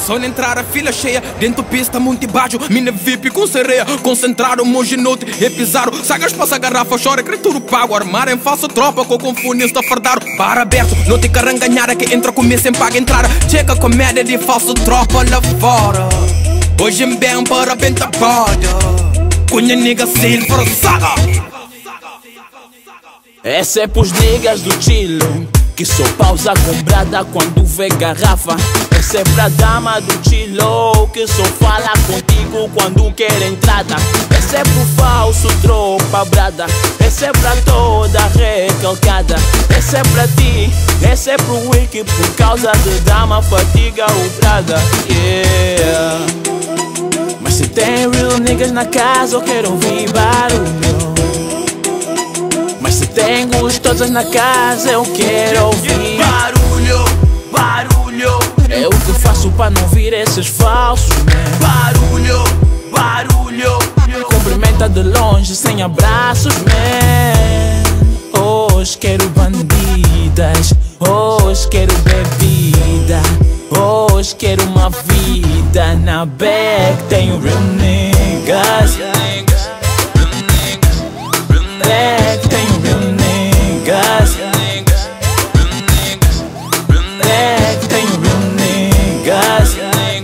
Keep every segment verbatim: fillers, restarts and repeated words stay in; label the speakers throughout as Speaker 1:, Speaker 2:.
Speaker 1: Só na entrar a fila cheia, dentro pista muito baixo. Mina V I P com sereia, concentrado, monge noite e pisaro. Sagas passa garrafa, chora, criatura pago. Armar em falso tropa, com confunista fardaro. Bar aberto, não te caranganhada que entra comigo sem paga entrada. Checa comédia de falso tropa lá fora. Hoje em bem para benta poda. Cunha nigga silver saga.
Speaker 2: Essa é pros niggas do chilo, que só pausa com brada quando vê garrafa. Essa é pra dama do chilo, que só fala contigo quando quer entrada. Essa é pro falso tropa brada. Essa é pra toda recalcada. Essa é pra ti, essa é pro wiki, por causa de dama fatiga o brada. Yeah. Mas se tem real niggas na casa, eu quero ouvir barulho. Mas se tem gostosas na casa, eu quero ouvir
Speaker 3: barulho, barulho.
Speaker 2: É o que faço pra não ouvir esses falsos, man.
Speaker 3: Barulho, barulho.
Speaker 2: Cumprimenta de longe sem abraços, man. Hoje quero bandidas, hoje quero bebida, hoje quero uma vida. Na back tenho real niggas. Black tenho real niggas. Black tenho real niggas.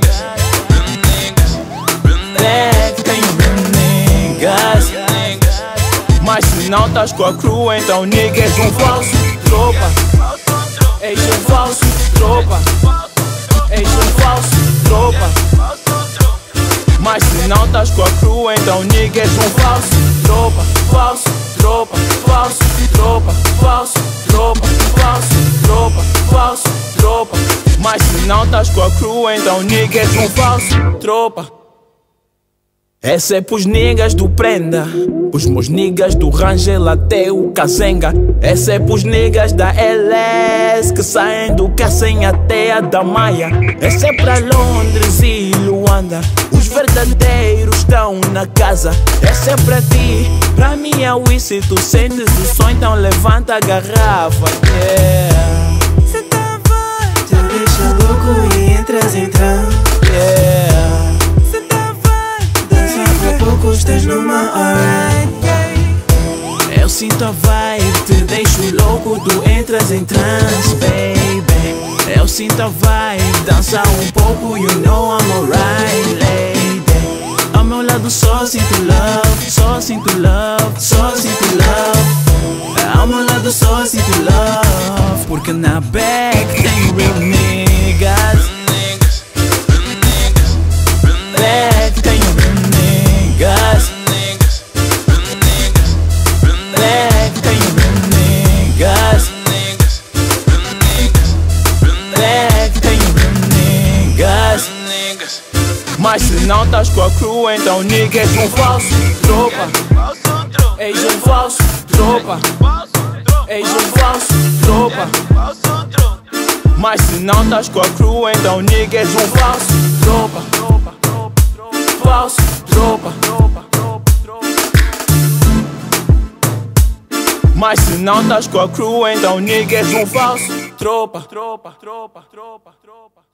Speaker 2: Black tenho real niggas. Mas se não tás com a crew, então nigga és um falso tropa. És um falso tropa. És um falso tropa. Mas se não tás com a crew, então nigga és um falso tropa. Falso tropa, falso tropa, falso tropa, falso tropa, falso tropa. Mas se não tás com a crew, então nigga és um falso tropa. Essa é pros niggas do prenda, pros meus niggas do Rangel até o Kazenga. Essa é pros niggas da L S que saem do Cacém até a da Maia. Essa é pra Londres e Luanda, os verdadeiros estão na casa. Essa é pra ti, pra mim é o se tu sentes o som, então levanta a garrafa. Yeah.
Speaker 4: Cê tá vai, te deixa louco e entras em trance.
Speaker 2: Yeah.
Speaker 4: Pouco estás numa alright.
Speaker 2: Eu sinto a vibe, te deixo louco, tu entras em trance, baby. Eu sinto a vibe, dança um pouco, you know I'm alright, lady. Ao meu lado só sinto love, só sinto love, só sinto love. Ao meu lado só sinto love, porque na back tem real niggas. Back tem real niggas. Black tenho real niggas. Black tenho real niggas. Mas se não tás com a crew, então nigga és um falso tropa. És um falso tropa. És um falso tropa. Mas se não tás com a crew, então nigga és um falso tropa. Falso tropa. Mas se não tás com a crew, então nigga és um falso tropa. Tropa, tropa, tropa, tropa.